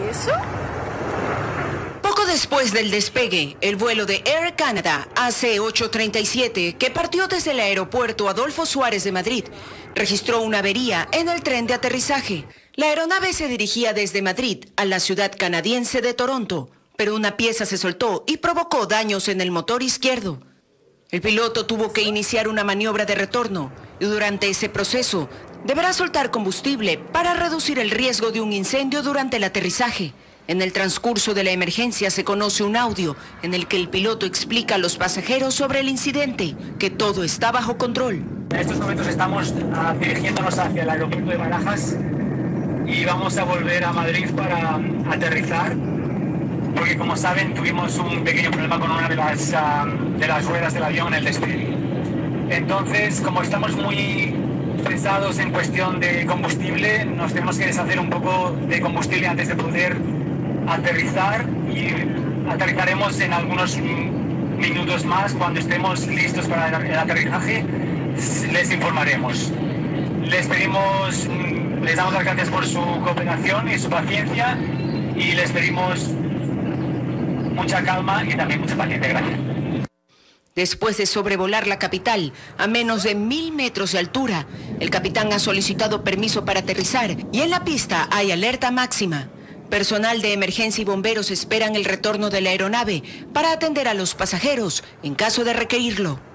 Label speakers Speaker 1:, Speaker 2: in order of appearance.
Speaker 1: eso?
Speaker 2: Poco después del despegue, el vuelo de Air Canada AC-837, que partió desde el aeropuerto Adolfo Suárez de Madrid, registró una avería en el tren de aterrizaje. La aeronave se dirigía desde Madrid a la ciudad canadiense de Toronto, pero una pieza se soltó y provocó daños en el motor izquierdo. El piloto tuvo que iniciar una maniobra de retorno y durante ese proceso deberá soltar combustible para reducir el riesgo de un incendio durante el aterrizaje. En el transcurso de la emergencia se conoce un audio en el que el piloto explica a los pasajeros sobre el incidente, que todo está bajo control.
Speaker 3: En estos momentos estamos dirigiéndonos hacia el aeropuerto de Barajas y vamos a volver a Madrid para aterrizar, porque como saben tuvimos un pequeño problema con una de las ruedas del avión en el despegue. Entonces, como estamos muy pesados en cuestión de combustible, nos tenemos que deshacer un poco de combustible antes de poder aterrizar, y aterrizaremos en algunos minutos más. Cuando estemos listos para el aterrizaje les informaremos. Les damos las gracias por su cooperación y su paciencia, y les pedimos mucha calma y también mucha paciencia. Gracias.
Speaker 2: Después de sobrevolar la capital a menos de 1000 metros de altura, el capitán ha solicitado permiso para aterrizar y en la pista hay alerta máxima. Personal de emergencia y bomberos esperan el retorno de la aeronave para atender a los pasajeros en caso de requerirlo.